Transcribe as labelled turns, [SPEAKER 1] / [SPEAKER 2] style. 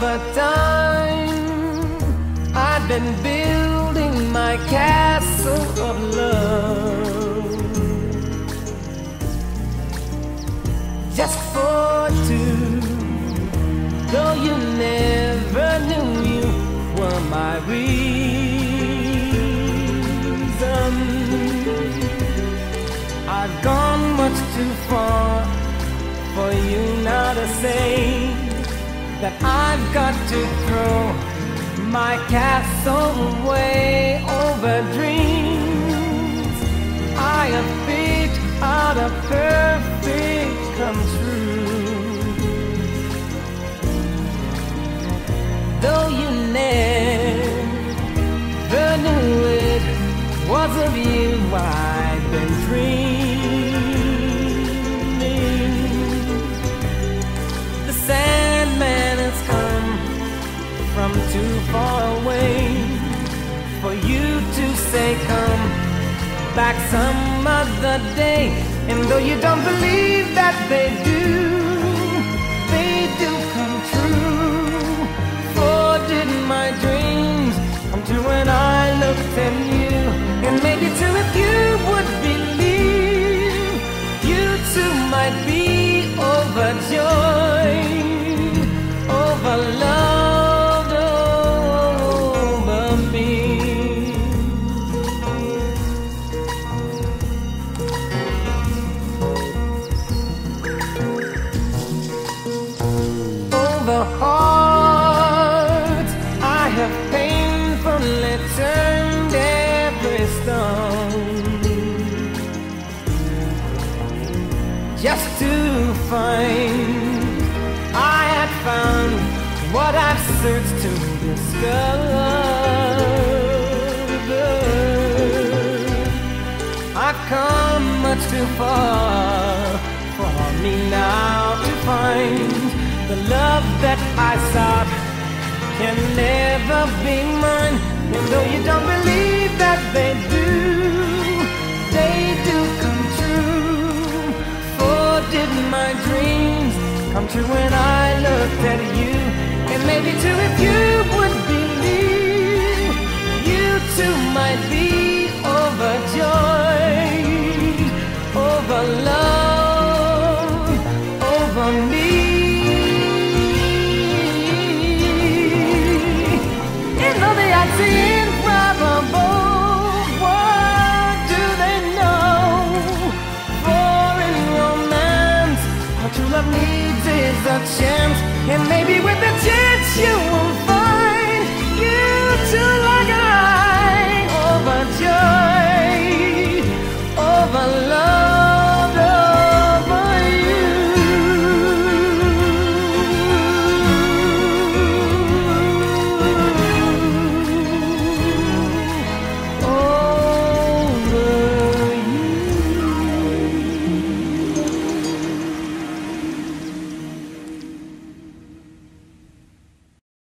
[SPEAKER 1] summertime, I've been building my castle of love, just for two. Though you never knew you were my reason, I've gone much too far for you now to say that I've got to throw my castle away over dreams I have picked out a perfect come true. Though you never knew it was of you I've been dreaming. The Sandman has come from too far away for you to say come back some other day. And though you don't believe that they do come true. For did my dreams come true when I looked at you? And maybe too if you would believe, you too might be overjoyed, over loved, over me. Over hearts I have painfully turned every stone, just to find I had found what I've searched to discover. I've come much too far for me now to find the love that I sought can never be mine. And though you don't believe that they do come true. For did my dreams come true when I looked at you? And maybe too if you would believe, you too might be overjoyed, over love, over me. Improbable, what do they know? For in romance, all true love needs is a chance, and maybe with a chance you will find